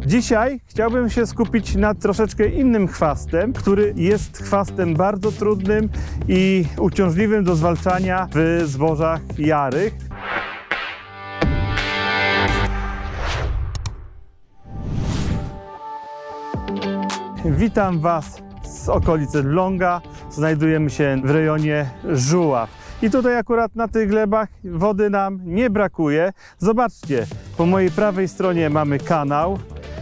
Dzisiaj chciałbym się skupić na troszeczkę innym chwastem, który jest chwastem bardzo trudnym i uciążliwym do zwalczania w zbożach jarych. Witam Was z okolic Elbląga. Znajdujemy się w rejonie Żuław. I tutaj akurat na tych glebach wody nam nie brakuje. Zobaczcie, po mojej prawej stronie mamy kanał,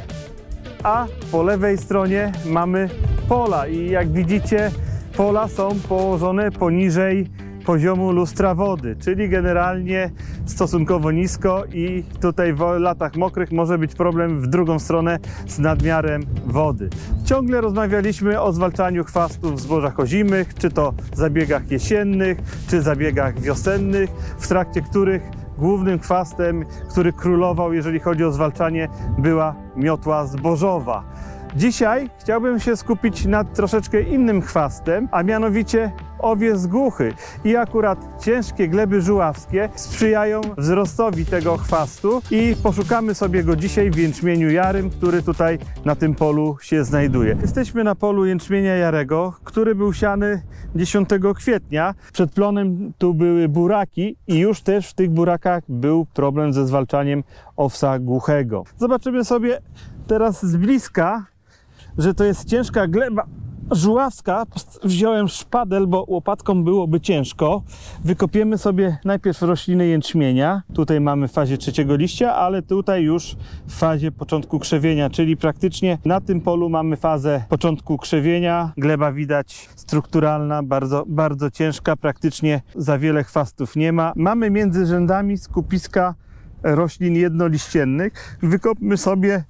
a po lewej stronie mamy pola. I jak widzicie, pola są położone poniżej poziomu lustra wody, czyli generalnie stosunkowo nisko i tutaj w latach mokrych może być problem w drugą stronę z nadmiarem wody. Ciągle rozmawialiśmy o zwalczaniu chwastów w zbożach ozimych, czy to zabiegach jesiennych, czy zabiegach wiosennych, w trakcie których głównym chwastem, który królował, jeżeli chodzi o zwalczanie, była miotła zbożowa. Dzisiaj chciałbym się skupić nad troszeczkę innym chwastem, a mianowicie owiec głuchy. I akurat ciężkie gleby żuławskie sprzyjają wzrostowi tego chwastu i poszukamy sobie go dzisiaj w jęczmieniu jarym, który tutaj na tym polu się znajduje. Jesteśmy na polu jęczmienia jarego, który był siany 10 kwietnia. Przed plonem tu były buraki i już też w tych burakach był problem ze zwalczaniem owsa głuchego. Zobaczymy sobie teraz z bliska, że to jest ciężka gleba żuławska. Wziąłem szpadel, bo łopatką byłoby ciężko. Wykopiemy sobie najpierw rośliny jęczmienia. Tutaj mamy w fazie trzeciego liścia, ale tutaj już w fazie początku krzewienia, czyli praktycznie na tym polu mamy fazę początku krzewienia. Gleba widać strukturalna, bardzo ciężka, praktycznie za wiele chwastów nie ma. Mamy między rzędami skupiska roślin jednoliściennych. Wykopmy sobie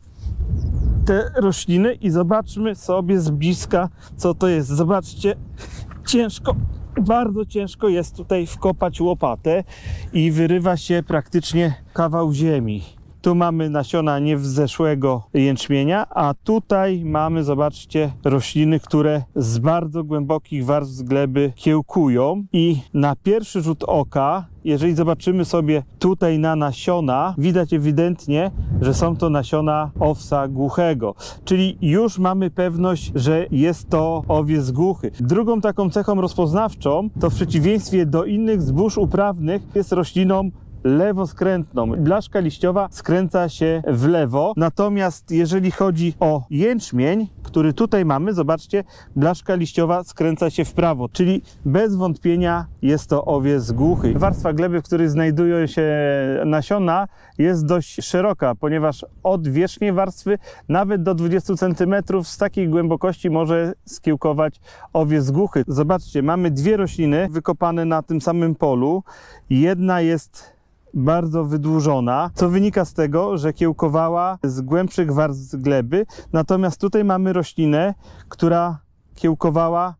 te rośliny i zobaczmy sobie z bliska, co to jest. Zobaczcie, ciężko, bardzo ciężko jest tutaj wkopać łopatę i wyrywa się praktycznie kawał ziemi. Tu mamy nasiona niewzeszłego jęczmienia, a tutaj mamy, zobaczcie, rośliny, które z bardzo głębokich warstw gleby kiełkują i na pierwszy rzut oka, jeżeli zobaczymy sobie tutaj na nasiona, widać ewidentnie, że są to nasiona owsa głuchego. Czyli już mamy pewność, że jest to owiec głuchy. Drugą taką cechą rozpoznawczą to w przeciwieństwie do innych zbóż uprawnych jest rośliną lewoskrętną. Blaszka liściowa skręca się w lewo, natomiast jeżeli chodzi o jęczmień, który tutaj mamy, zobaczcie, blaszka liściowa skręca się w prawo, czyli bez wątpienia jest to owiec głuchy. Warstwa gleby, w której znajdują się nasiona, jest dość szeroka, ponieważ od wierzchniej warstwy nawet do 20 cm z takiej głębokości może skiełkować owiec głuchy. Zobaczcie, mamy dwie rośliny wykopane na tym samym polu. Jedna jest bardzo wydłużona, co wynika z tego, że kiełkowała z głębszych warstw gleby, natomiast tutaj mamy roślinę, która kiełkowała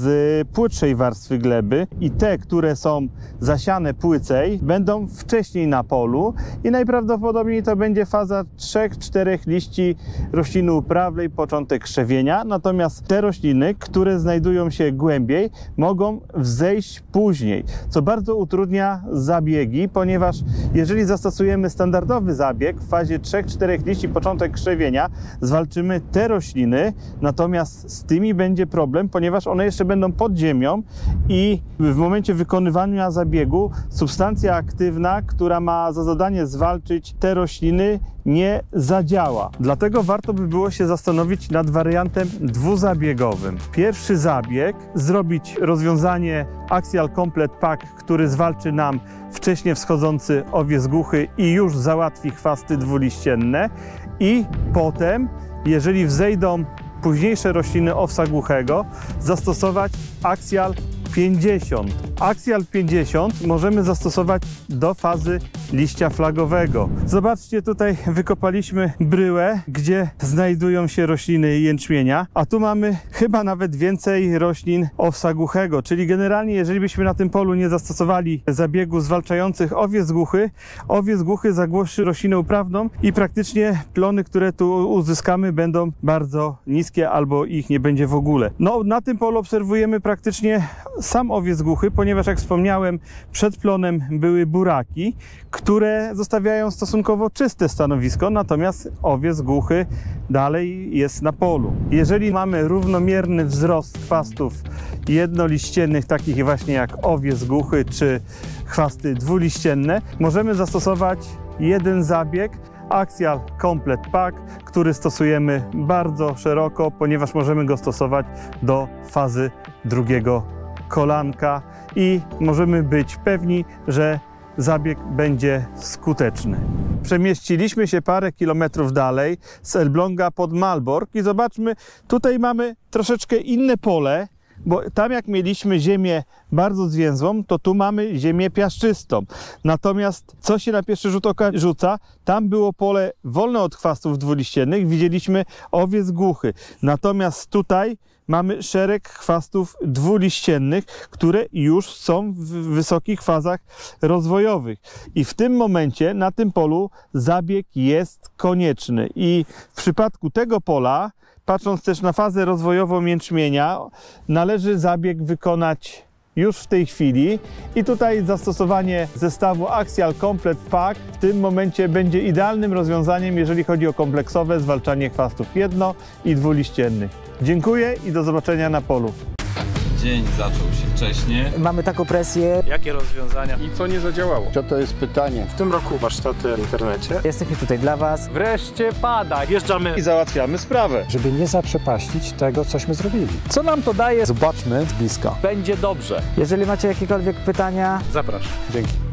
z płytszej warstwy gleby i te, które są zasiane płycej, będą wcześniej na polu i najprawdopodobniej to będzie faza 3-4 liści rośliny uprawnej, początek krzewienia, natomiast te rośliny, które znajdują się głębiej, mogą wzejść później, co bardzo utrudnia zabiegi, ponieważ jeżeli zastosujemy standardowy zabieg w fazie 3-4 liści, początek krzewienia, zwalczymy te rośliny, natomiast z tymi będzie problem, ponieważ one jeszcze będą pod ziemią i w momencie wykonywania zabiegu substancja aktywna, która ma za zadanie zwalczyć te rośliny, nie zadziała. Dlatego warto by było się zastanowić nad wariantem dwuzabiegowym. Pierwszy zabieg, zrobić rozwiązanie Axial Complete Pack, który zwalczy nam wcześnie wschodzący owiec głuchy i już załatwi chwasty dwuliścienne, i potem, jeżeli wzejdą późniejsze rośliny owsa głuchego, zastosować Axial 50. Axial 50 możemy zastosować do fazy liścia flagowego. Zobaczcie, tutaj wykopaliśmy bryłę, gdzie znajdują się rośliny jęczmienia, a tu mamy chyba nawet więcej roślin owsa głuchego, czyli generalnie jeżeli byśmy na tym polu nie zastosowali zabiegów zwalczających owiec głuchy zagłoszy roślinę uprawną i praktycznie plony, które tu uzyskamy, będą bardzo niskie albo ich nie będzie w ogóle. No, na tym polu obserwujemy praktycznie sam owiec głuchy, ponieważ jak wspomniałem, przed plonem były buraki, które zostawiają stosunkowo czyste stanowisko, natomiast owiec głuchy dalej jest na polu. Jeżeli mamy równomierny wzrost chwastów jednoliściennych, takich właśnie jak owiec głuchy czy chwasty dwuliścienne, możemy zastosować jeden zabieg, Axial Complete Pack, który stosujemy bardzo szeroko, ponieważ możemy go stosować do fazy drugiego kolanka i możemy być pewni, że zabieg będzie skuteczny. Przemieściliśmy się parę kilometrów dalej z Elbląga pod Malbork i zobaczmy, tutaj mamy troszeczkę inne pole, bo tam jak mieliśmy ziemię bardzo zwięzłą, to tu mamy ziemię piaszczystą. Natomiast co się na pierwszy rzut oka rzuca, tam było pole wolne od chwastów dwuliściennych, widzieliśmy owiec głuchy. Natomiast tutaj mamy szereg chwastów dwuliściennych, które już są w wysokich fazach rozwojowych. I w tym momencie na tym polu zabieg jest konieczny. I w przypadku tego pola, patrząc też na fazę rozwojową jęczmienia, należy zabieg wykonać już w tej chwili i tutaj zastosowanie zestawu Axial Complete Pack w tym momencie będzie idealnym rozwiązaniem, jeżeli chodzi o kompleksowe zwalczanie chwastów jedno- i dwuliściennych. Dziękuję i do zobaczenia na polu. Dzień zaczął się wcześnie. Mamy taką presję. Jakie rozwiązania i co nie zadziałało? Co to jest pytanie? W tym roku warsztaty w internecie. Jesteśmy tutaj dla Was. Wreszcie pada. Wjeżdżamy I załatwiamy sprawę. żeby nie zaprzepaścić tego, cośmy zrobili. Co nam to daje? Zobaczmy z bliska. będzie dobrze. Jeżeli macie jakiekolwiek pytania, Zapraszam. Dzięki.